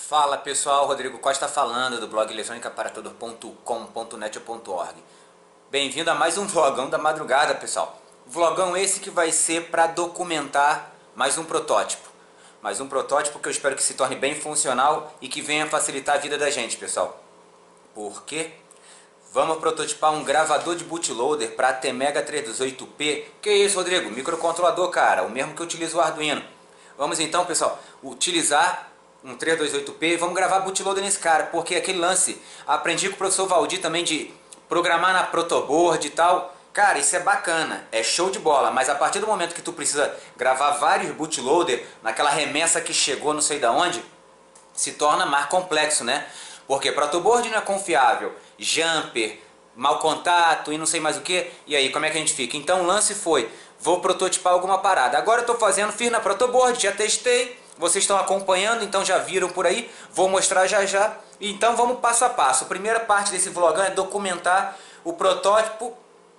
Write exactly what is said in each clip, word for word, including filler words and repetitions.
Fala pessoal, Rodrigo Costa falando do blog eletrônica para todo ponto com ponto net ponto org. Bem-vindo a mais um vlogão da madrugada, pessoal. Vlogão esse que vai ser para documentar mais um protótipo. Mais um protótipo que eu espero que se torne bem funcional e que venha facilitar a vida da gente, pessoal. Por quê? Vamos prototipar um gravador de bootloader para A T Mega trezentos e vinte e oito P. Que isso, Rodrigo? Microcontrolador, cara, o mesmo que eu utilizo o Arduino. Vamos então, pessoal, utilizar um trezentos e vinte e oito P e vamos gravar bootloader nesse cara, porque aquele lance, aprendi com o professor Valdir também de programar na protoboard e tal. Cara, isso é bacana, é show de bola, mas a partir do momento que tu precisa gravar vários bootloader naquela remessa que chegou não sei da onde, se torna mais complexo, né? Porque protoboard não é confiável, jumper, mau contato e não sei mais o que, e aí como é que a gente fica? Então o lance foi, vou prototipar alguma parada. Agora eu tô fazendo, fiz na protoboard, já testei, vocês estão acompanhando, então já viram por aí, vou mostrar já já. Então vamos passo a passo. A primeira parte desse vlogão é documentar o protótipo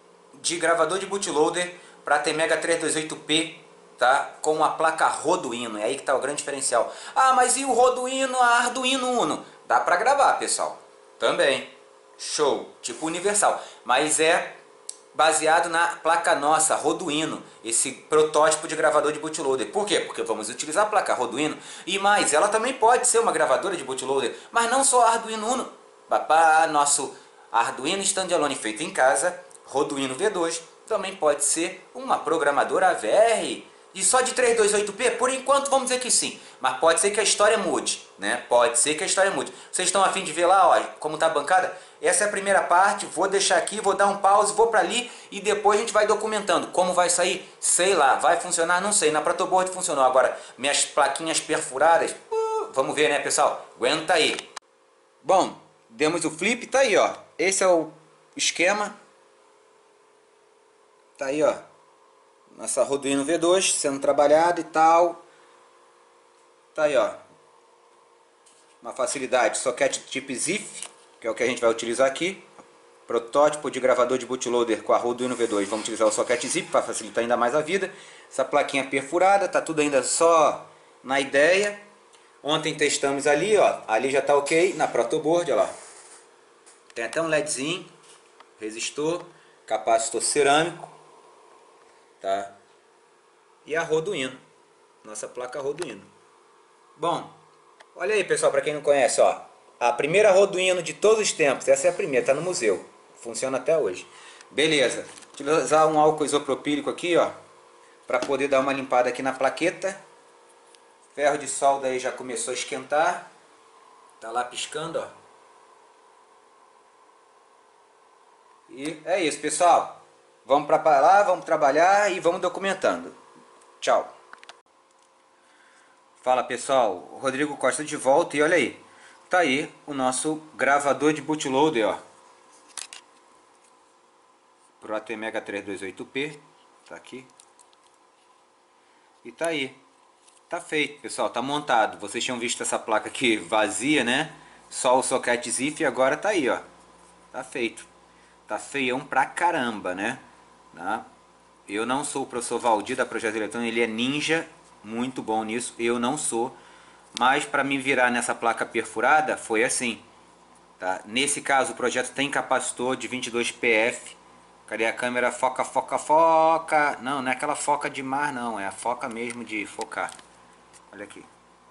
de gravador de bootloader para A T Mega trezentos e vinte e oito P, tá? Com a placa Arduino, é aí que está o grande diferencial. Ah, mas e o Arduino, a Arduino Uno? Dá para gravar, pessoal, também, show, tipo universal, mas é baseado na placa nossa, Arduino, esse protótipo de gravador de bootloader. Por quê? Porque vamos utilizar a placa Arduino e mais, ela também pode ser uma gravadora de bootloader, mas não só a Arduino Uno. Papá, nosso Arduino standalone feito em casa, Arduino V dois, também pode ser uma programadora A V R. E só de trezentos e vinte e oito P? Por enquanto vamos dizer que sim. Mas pode ser que a história mude, né? Pode ser que a história mude. Vocês estão a fim de ver lá, ó, como tá a bancada? Essa é a primeira parte, vou deixar aqui, vou dar um pause, vou para ali e depois a gente vai documentando. Como vai sair? Sei lá, vai funcionar? Não sei. Na protoboard funcionou. Agora, minhas plaquinhas perfuradas, uh, vamos ver, né, pessoal? Aguenta aí. Bom, demos o flip, tá aí, ó. Esse é o esquema. Tá aí, ó. Nossa Arduino V dois sendo trabalhado e tal. Tá aí, ó. Uma facilidade. Socket tipo Z I F, que é o que a gente vai utilizar aqui. Protótipo de gravador de bootloader com a Arduino V dois. Vamos utilizar o socket Z I F para facilitar ainda mais a vida. Essa plaquinha perfurada, tá tudo ainda só na ideia. Ontem testamos ali, ó. Ali já tá ok na protoboard, ó lá. Tem até um LEDzinho, resistor, capacitor cerâmico. Tá? E a Arduino, nossa placa Arduino. Bom, olha aí, pessoal, para quem não conhece, ó, a primeira Arduino de todos os tempos. Essa é a primeira, tá no museu, funciona até hoje. Beleza, utilizar um álcool isopropílico aqui, ó, para poder dar uma limpada aqui na plaqueta. Ferro de solda aí já começou a esquentar, tá lá piscando, ó. E é isso, pessoal. Vamos para lá, vamos trabalhar e vamos documentando. Tchau. Fala, pessoal, Rodrigo Costa de volta e olha aí. Tá aí o nosso gravador de bootloader, ó. Pro A T Mega trezentos e vinte e oito P. Tá aqui. E tá aí. Tá feito, pessoal, tá montado. Vocês tinham visto essa placa aqui vazia, né? Só o socket Z I F e agora tá aí, ó. Tá feito. Tá feião pra caramba, né? Tá? Eu não sou o professor Valdir da Projeto Eletrônico, ele é ninja, muito bom nisso, eu não sou, mas para me virar nessa placa perfurada foi assim, tá? Nesse caso o projeto tem capacitor de vinte e dois P F, cadê a câmera? Foca, foca, foca, não, não é aquela foca de mar não, é a foca mesmo de focar, olha aqui.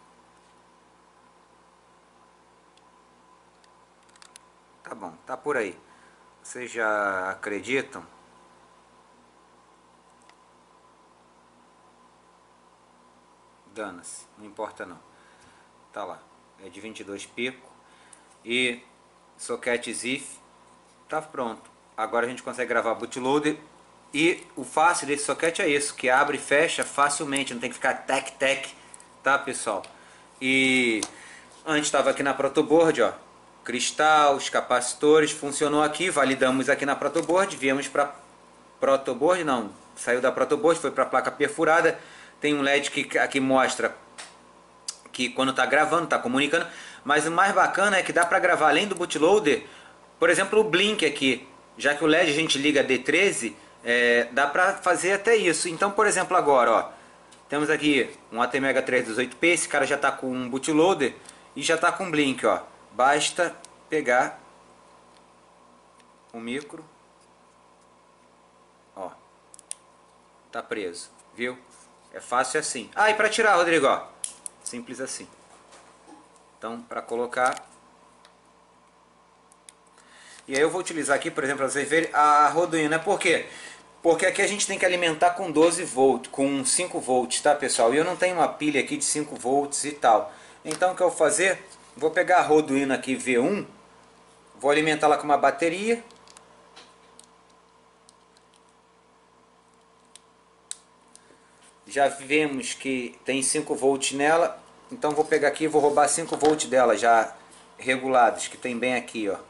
Tá bom, tá por aí, vocês já acreditam? Dana-se, não importa não. Tá lá, é de vinte e dois pico e socket Z I F. Tá pronto. Agora a gente consegue gravar bootloader. E o fácil desse socket é isso, que abre e fecha facilmente, não tem que ficar tec tec, tá, pessoal? E antes estava aqui na protoboard, ó, cristal, os capacitores, funcionou aqui, validamos aqui na protoboard, viemos para protoboard, não, saiu da protoboard, foi para a placa perfurada. Tem um L E D que aqui mostra que quando está gravando, está comunicando. Mas o mais bacana é que dá para gravar além do bootloader, por exemplo, o Blink aqui. Já que o L E D a gente liga D treze, é, dá para fazer até isso. Então, por exemplo, agora, ó, temos aqui um A T Mega trezentos e vinte e oito P. Esse cara já está com um bootloader. e já está com blink, ó. Basta pegar o micro, ó, tá preso, viu? É fácil assim. Ah, e para tirar, Rodrigo, ó, simples assim. Então, para colocar, e aí eu vou utilizar aqui, por exemplo, para vocês verem a Arduino, né? Por quê? Porque aqui a gente tem que alimentar com doze volts, com cinco volts, tá, pessoal? E eu não tenho uma pilha aqui de cinco volts e tal. Então o que eu vou fazer? Vou pegar a Arduino aqui V um, vou alimentá-la com uma bateria. Já vemos que tem cinco volts nela, então vou pegar aqui e vou roubar cinco volts dela já regulados, que tem bem aqui, ó.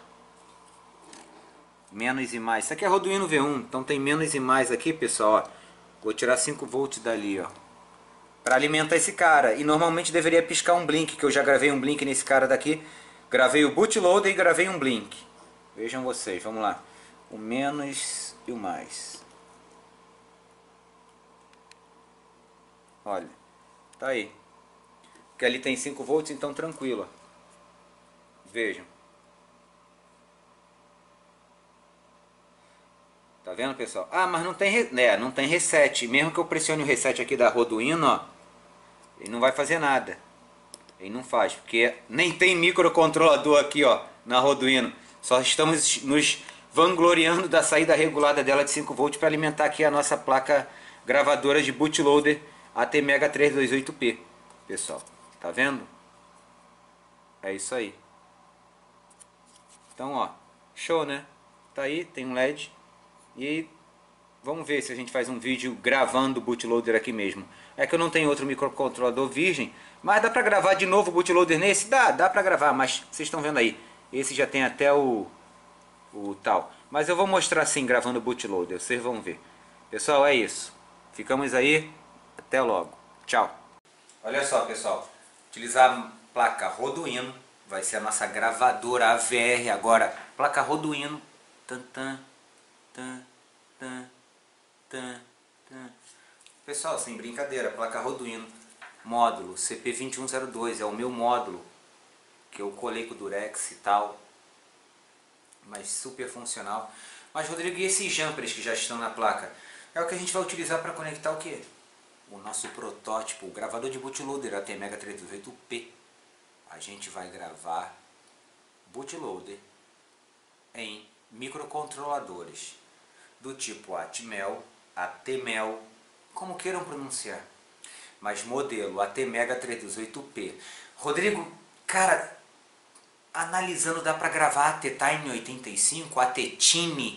Menos e mais. Isso aqui é Arduino V um, então tem menos e mais aqui, pessoal, ó. Vou tirar cinco volts dali, ó, para alimentar esse cara. E normalmente deveria piscar um blink, que eu já gravei um blink nesse cara daqui. Gravei o bootloader e gravei um blink. Vejam vocês, vamos lá. O menos e o mais. Olha, tá aí. Porque ali tem cinco volts, então tranquilo. Vejam. Tá vendo, pessoal? Ah, mas não tem, né, não tem reset. Mesmo que eu pressione o reset aqui da Arduino, ó, ele não vai fazer nada. Ele não faz, porque nem tem microcontrolador aqui, ó, na Arduino. Só estamos nos vangloriando da saída regulada dela de cinco volts para alimentar aqui a nossa placa gravadora de bootloader A T Mega trezentos e vinte e oito P, pessoal. Tá vendo? É isso aí. Então, ó, show, né? Tá aí, tem um L E D. E vamos ver se a gente faz um vídeo gravando o bootloader aqui mesmo. É que eu não tenho outro microcontrolador virgem, mas dá pra gravar de novo o bootloader nesse? Dá, dá pra gravar, mas vocês estão vendo aí. Esse já tem até o, o tal. Mas eu vou mostrar assim, gravando o bootloader, vocês vão ver. Pessoal, é isso. Ficamos aí, até logo. Tchau. Olha só, pessoal. Utilizar a placa Arduino, vai ser a nossa gravadora A V R agora. Placa Arduino. Tan, tan. Tan, tan, tan, tan. Pessoal, sem brincadeira, placa Arduino, módulo C P vinte e um zero dois, é o meu módulo que eu colei com o Durex e tal, mas super funcional. Mas, Rodrigo, e esses jumpers que já estão na placa? É o que a gente vai utilizar para conectar o que? O nosso protótipo, o gravador de bootloader A T Mega trezentos e vinte e oito P. A gente vai gravar bootloader em microcontroladores do tipo Atmel, Atmel, como queiram pronunciar, mas modelo A T Mega trezentos e vinte e oito P. Rodrigo, cara, analisando, dá para gravar A T Time oitenta e cinco, A T Time?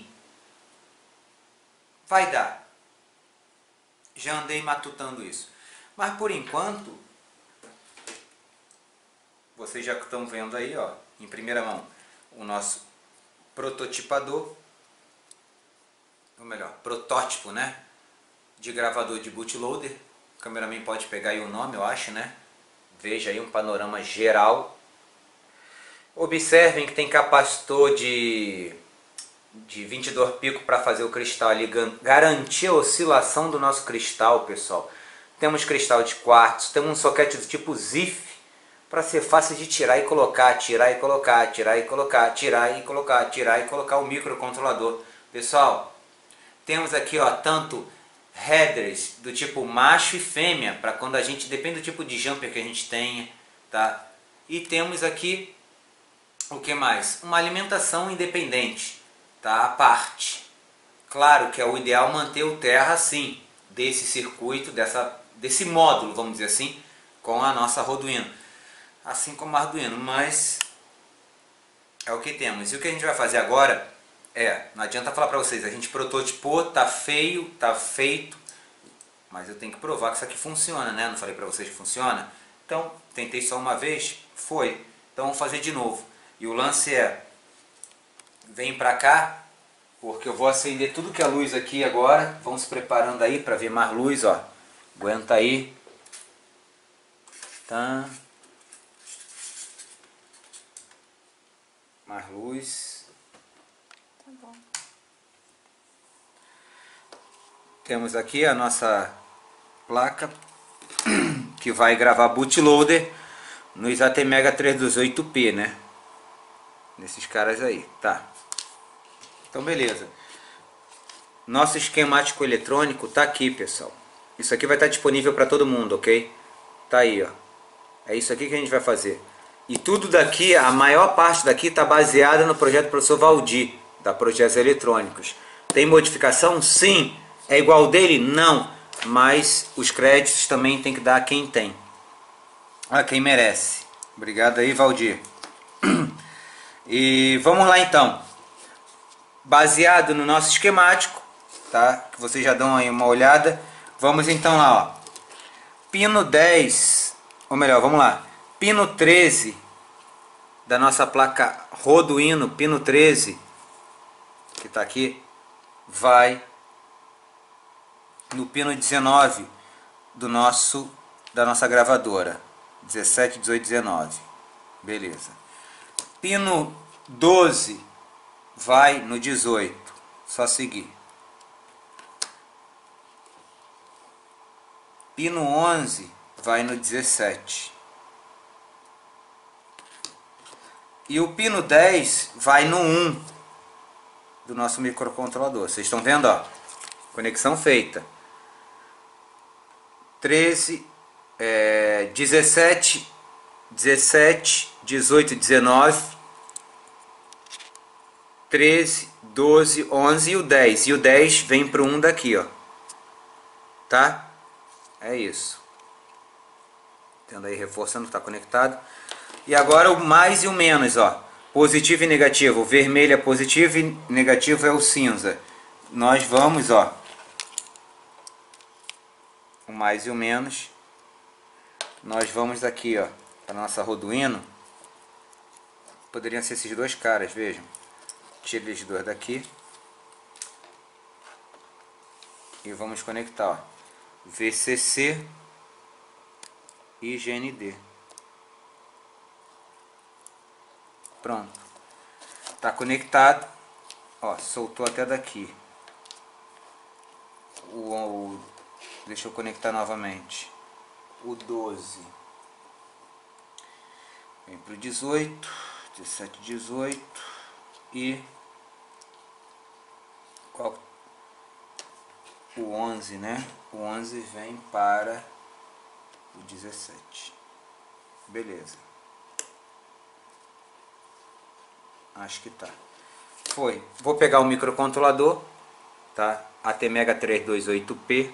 Vai dar. Já andei matutando isso. Mas por enquanto, vocês já estão vendo aí, ó, em primeira mão, o nosso prototipador, ou melhor, protótipo, né, de gravador de bootloader. O cameraman pode pegar aí o nome, eu acho, né? Veja aí um panorama geral. Observem que tem capacitor de, de vinte e dois pico para fazer o cristal ali, garantir a oscilação do nosso cristal, pessoal. Temos cristal de quartzo, temos um soquete do tipo Z I F, para ser fácil de tirar e colocar, tirar e colocar, tirar e colocar, tirar e colocar, tirar e colocar o microcontrolador. Pessoal, temos aqui, ó, tanto headers do tipo macho e fêmea, para quando a gente, depende do tipo de jumper que a gente tenha, tá? E temos aqui, o que mais? Uma alimentação independente, tá? À parte. Claro que é o ideal manter o terra assim, desse circuito, dessa, desse módulo, vamos dizer assim, com a nossa Arduino. Assim como a Arduino, mas é o que temos. E o que a gente vai fazer agora é, não adianta falar para vocês, a gente prototipou, tá feio, tá feito, mas eu tenho que provar que isso aqui funciona, né? Não falei para vocês que funciona? Então, tentei só uma vez, foi. Então vamos fazer de novo. E o lance é, vem para cá, porque eu vou acender tudo que é luz aqui agora. Vamos se preparando aí para ver mais luz, ó. Aguenta aí. Tá. Mais luz. Tá bom. Temos aqui a nossa placa que vai gravar bootloader nos A T Mega trezentos e dezoito P, né? Nesses caras aí, tá? Então beleza. Nosso esquemático eletrônico tá aqui, pessoal. Isso aqui vai estar disponível para todo mundo, ok? Tá aí, ó. É isso aqui que a gente vai fazer. E tudo daqui, a maior parte daqui está baseada no projeto do professor Valdir, da Projetos Eletrônicos. Tem modificação? Sim. É igual ao dele? Não. Mas os créditos também tem que dar a quem tem. A quem merece. Obrigado aí, Valdir. E vamos lá então. Baseado no nosso esquemático, tá? Que vocês já dão aí uma olhada. Vamos então lá, ó. Pino dez, ou melhor, vamos lá. Pino treze da nossa placa Arduino, pino treze, que está aqui, vai no pino dezenove do nosso, da nossa gravadora. dezessete, dezoito, dezenove. Beleza. Pino doze vai no dezoito. Só seguir. Pino onze vai no dezessete. E o pino dez vai no um do nosso microcontrolador. Vocês estão vendo, ó? Conexão feita. treze, é, dezessete, dezessete, dezoito, dezenove, treze, doze, onze e o dez. E o dez vem para o um daqui, ó. Tá? É isso. Tendo aí reforçando, está conectado. E agora o mais e o menos, ó. Positivo e negativo. O vermelho é positivo e negativo é o cinza. Nós vamos, ó. O mais e o menos. Nós vamos aqui, ó. Para nossa Arduino. Poderiam ser esses dois caras, vejam. Tira eles dois daqui. E vamos conectar, ó. V C C e G N D. Pronto. Tá conectado. Ó, soltou até daqui. O, o, deixa eu conectar novamente. O doze. Vem pro dezoito. dezessete, dezoito. E qual? O onze, né? O onze vem para o dezessete. Beleza. Acho que tá. Foi. Vou pegar o microcontrolador, tá? A T Mega trezentos e vinte e oito P.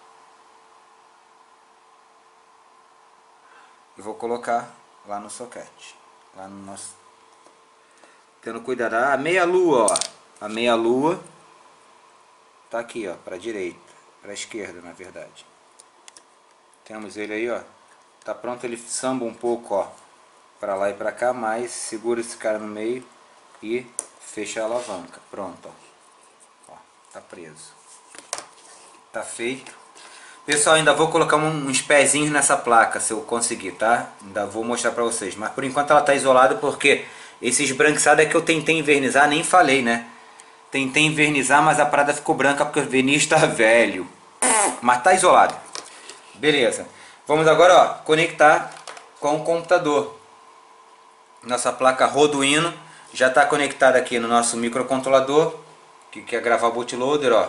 E vou colocar lá no soquete. Lá no nosso... Tendo cuidado. A meia lua, ó. A meia lua tá aqui, ó, para direita, para esquerda, na verdade. Temos ele aí, ó. Tá pronto, ele samba um pouco, ó, para lá e para cá, mas segura esse cara no meio e fecha a alavanca. Pronto, ó. Ó, tá preso. Tá feito. Pessoal, ainda vou colocar uns pezinhos nessa placa, se eu conseguir, tá? Ainda vou mostrar para vocês, mas por enquanto ela tá isolada porque esse esbranquiçado é que eu tentei invernizar, nem falei, né? Tentei invernizar, mas a parada ficou branca porque o verniz está velho. Mas tá isolado. Beleza. Vamos agora, ó, conectar com o computador. Nossa placa Arduino já está conectada aqui no nosso microcontrolador, que quer gravar o bootloader, ó.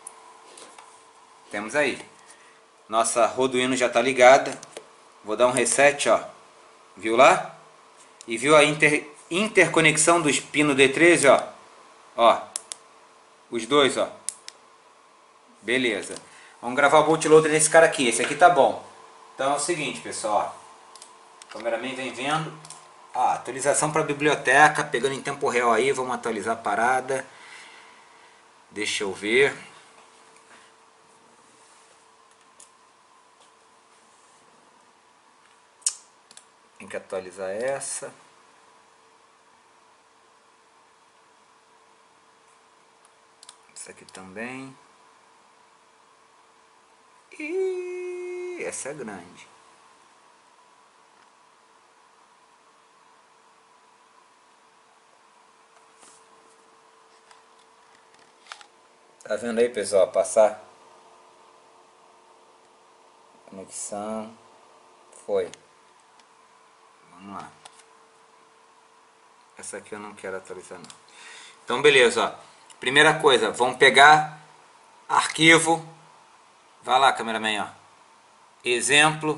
Temos aí. Nossa Arduino já está ligada. Vou dar um reset, ó. Viu lá? E viu a inter, interconexão dos pinos D treze, ó. Ó. Os dois, ó. Beleza. Vamos gravar o bootloader nesse cara aqui. Esse aqui tá bom. Então é o seguinte, pessoal. Ó. O cameraman vem vendo. Ah, atualização para a biblioteca. Pegando em tempo real aí. Vamos atualizar a parada. Deixa eu ver. Tem que atualizar essa. Essa aqui também. E essa é grande. Tá vendo aí, pessoal? Passar. Conexão. Foi. Vamos lá. Essa aqui eu não quero atualizar não. Então beleza, ó. Primeira coisa, vamos pegar arquivo. Vai lá, cameraman, ó. Exemplo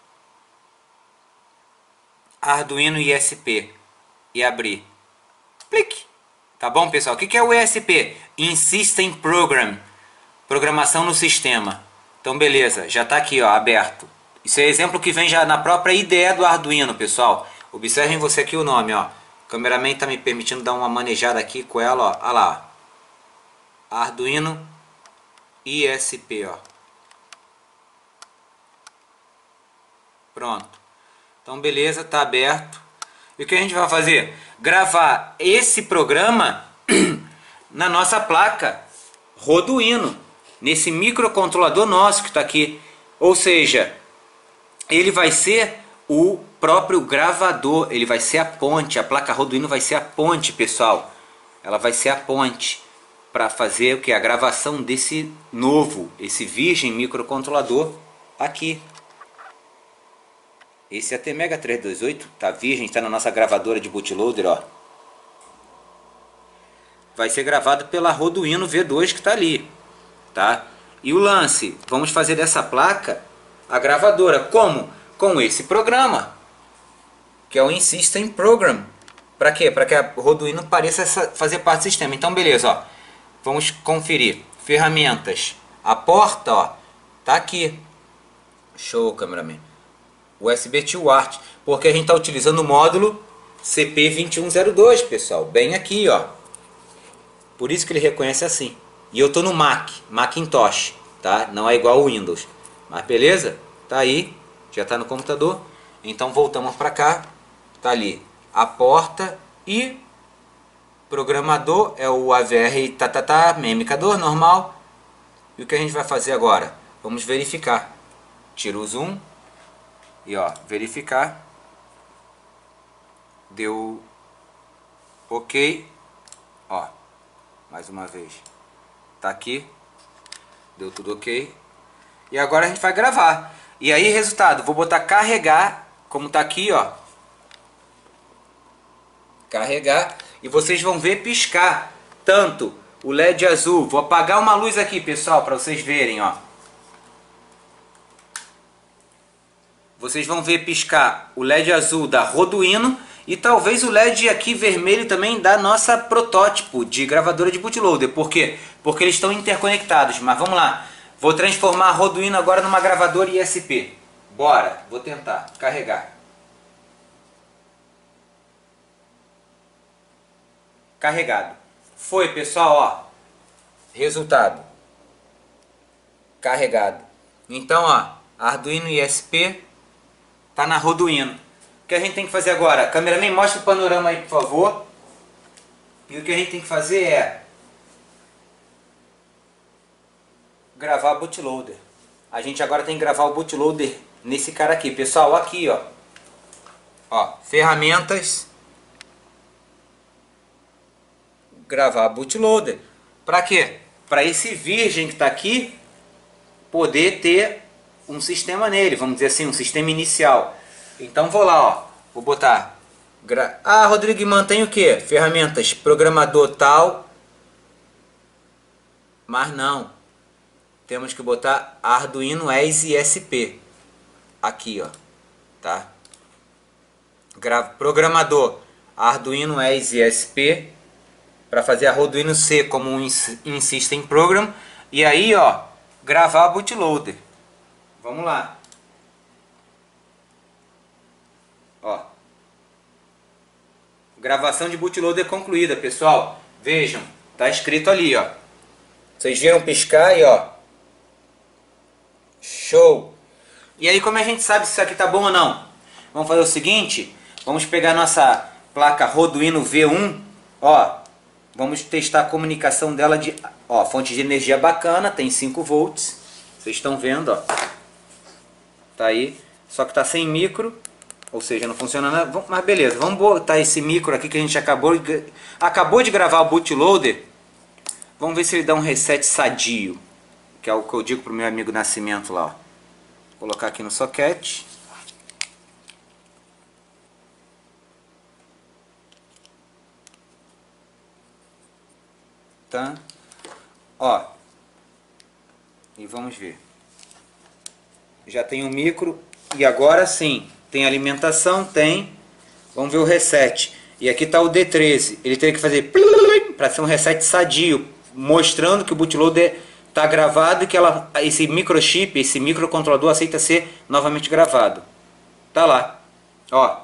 Arduino I S P e abrir. Clique. Tá bom, pessoal? O que é o I S P? In System Program. Programação no sistema. Então beleza, já está aqui, ó, aberto. Isso é exemplo que vem já na própria ideia do Arduino, pessoal. Observem você aqui o nome, ó. O cameraman está me permitindo dar uma manejada aqui com ela, ó. Olha lá, ó. Arduino I S P, ó. Pronto. Então beleza, está aberto. E o que a gente vai fazer? Gravar esse programa na nossa placa Arduino, nesse microcontrolador nosso que está aqui. Ou seja, ele vai ser o próprio gravador, ele vai ser a ponte, a placa Arduino vai ser a ponte, pessoal. Ela vai ser a ponte para fazer o que? A gravação desse novo, esse virgem microcontrolador aqui. Esse A T Mega trezentos e vinte e oito tá virgem, está na nossa gravadora de bootloader, ó. Vai ser gravado pela Arduino V dois que está ali, tá? E o lance, vamos fazer dessa placa a gravadora. Como? Com esse programa, que é o In System Program. Para quê? Para que a Arduino pareça fazer parte do sistema. Então beleza, ó. Vamos conferir. Ferramentas. A porta, ó, tá aqui. Show, cameraman. U S B to U A R T, porque a gente está utilizando o módulo C P vinte e um zero dois, pessoal, bem aqui, ó. Por isso que ele reconhece assim. E eu tô no Mac, Macintosh, tá? Não é igual ao Windows. Mas beleza? Tá aí, já tá no computador. Então voltamos para cá. Tá ali a porta e programador é o A V R tatatá, memicador normal. E o que a gente vai fazer agora? Vamos verificar. Tira o zoom. E ó, verificar. Deu ok. Ó, mais uma vez. Tá aqui. Deu tudo ok. E agora a gente vai gravar. E aí, resultado, vou botar carregar, como tá aqui, ó. Carregar. E vocês vão ver piscar tanto o L E D azul. Vou apagar uma luz aqui, pessoal, para vocês verem, ó. Vocês vão ver piscar o L E D azul da Arduino e talvez o L E D aqui vermelho também da nossa protótipo de gravadora de bootloader. Por quê? Porque eles estão interconectados. Mas vamos lá. Vou transformar a Arduino agora numa gravadora I S P. Bora. Vou tentar carregar. Carregado. Foi, pessoal, ó. Resultado. Carregado. Então, ó, Arduino I S P tá na Arduino. O que a gente tem que fazer agora? Cameraman, mostra o panorama aí, por favor. E o que a gente tem que fazer é gravar bootloader. A gente agora tem que gravar o bootloader nesse cara aqui, pessoal, aqui, ó. Ó, ferramentas. Gravar bootloader. Para quê? Para esse virgem que está aqui poder ter um sistema nele, vamos dizer assim, um sistema inicial. Então vou lá, ó, vou botar gra... Ah, Rodrigo, mantém o que? Ferramentas, programador tal. Mas não. Temos que botar Arduino E S I S P. Aqui, ó, tá? Gra... Programador Arduino E S I S P para fazer a Arduino C como um In System Program e aí, ó, gravar bootloader. Vamos lá. Ó. Gravação de bootloader concluída, pessoal. Vejam, tá escrito ali, ó. Vocês viram piscar aí, ó. Show. E aí, como a gente sabe se isso aqui tá bom ou não? Vamos fazer o seguinte, vamos pegar nossa placa Arduino V um, ó. Vamos testar a comunicação dela de, ó, fonte de energia bacana, tem cinco volts. Vocês estão vendo, ó. Tá aí, só que tá sem micro, ou seja, não funciona nada. Mas beleza, vamos botar esse micro aqui que a gente acabou de, acabou de gravar o bootloader. Vamos ver se ele dá um reset sadio, que é o que eu digo pro meu amigo Nascimento lá, ó. Vou colocar aqui no socket. Tá? Ó. E vamos ver. Já tem um micro. E agora sim. Tem alimentação? Tem. Vamos ver o reset. E aqui está o D treze. Ele teria que fazer para ser um reset sadio. Mostrando que o bootloader está gravado e que ela, esse microchip, esse microcontrolador aceita ser novamente gravado. Tá lá. Ó.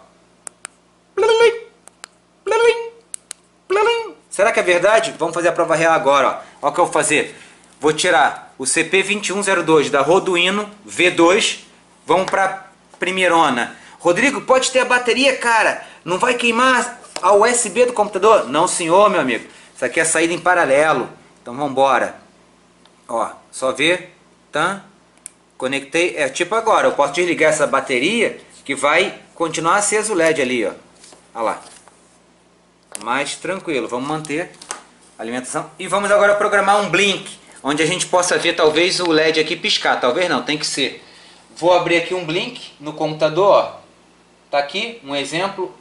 Será que é verdade? Vamos fazer a prova real agora. Ó. Ó o que eu vou fazer. Vou tirar o C P vinte e um zero dois da Arduino V dois. Vamos para a primeirona. Rodrigo, pode ter a bateria, cara. Não vai queimar a U S B do computador? Não, senhor, meu amigo. Isso aqui é saída em paralelo. Então vamos embora. Ó, só ver. Tá? Conectei. É tipo agora. Eu posso desligar essa bateria que vai continuar aceso o L E D ali, ó. Olha lá. Mais tranquilo. Vamos manter a alimentação. E vamos agora programar um blink, onde a gente possa ver talvez o L E D aqui piscar. Talvez não, tem que ser. Vou abrir aqui um blink no computador, ó. Tá aqui um exemplo.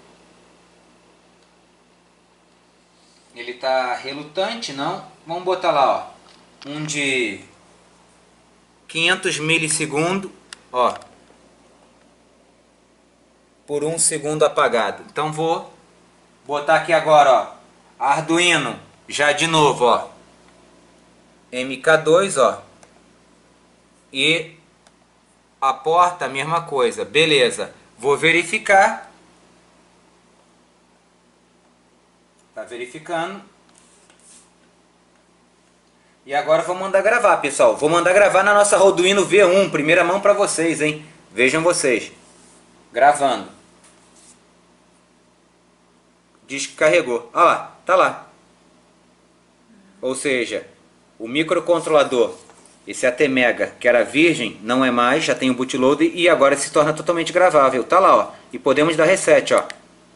Ele tá relutante, não? Vamos botar lá, ó. Um de quinhentos milissegundos, ó. Por um segundo apagado. Então vou botar aqui agora, ó. Arduino, já de novo, ó. M K dois, ó. E a porta, a mesma coisa. Beleza. Vou verificar. Tá verificando. E agora vou mandar gravar, pessoal. Vou mandar gravar na nossa Arduino V um. Primeira mão para vocês, hein? Vejam vocês. Gravando. Diz que carregou. Olha lá. Tá lá. Ou seja, o microcontrolador, esse A T Mega, que era virgem, não é mais, já tem o bootloader e agora se torna totalmente gravável. Tá lá, ó. E podemos dar reset, ó.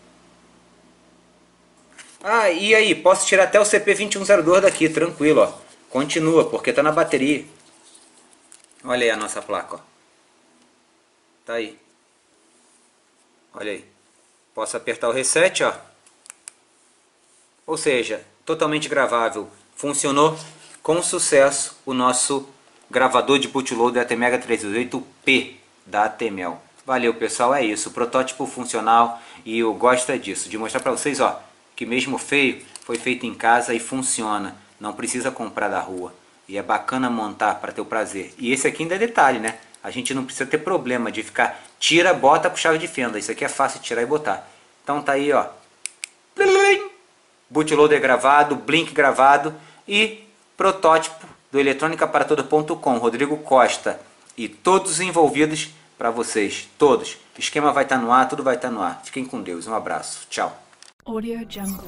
Ah, e aí? Posso tirar até o C P vinte e um zero dois daqui, tranquilo, ó. Continua, porque tá na bateria. Olha aí a nossa placa, ó. Tá aí. Olha aí. Posso apertar o reset, ó. Ou seja, totalmente gravável. Funcionou com sucesso o nosso gravador de bootloader A T Mega trezentos e oito P da Atmel. Valeu, pessoal, é isso. Protótipo funcional e eu gosto é disso, de mostrar para vocês, ó, que mesmo feio foi feito em casa e funciona. Não precisa comprar da rua. E é bacana montar para ter o prazer. E esse aqui ainda é detalhe, né? A gente não precisa ter problema de ficar tira, bota com chave de fenda. Isso aqui é fácil de tirar e botar. Então tá aí, ó. Bootloader gravado, blink gravado e protótipo do eletrônica para todo ponto com, Rodrigo Costa. E todos os envolvidos para vocês. Todos. O esquema vai estar no ar, tudo vai estar no ar. Fiquem com Deus. Um abraço. Tchau. Audio Jungle.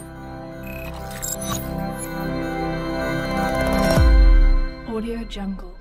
Audio Jungle.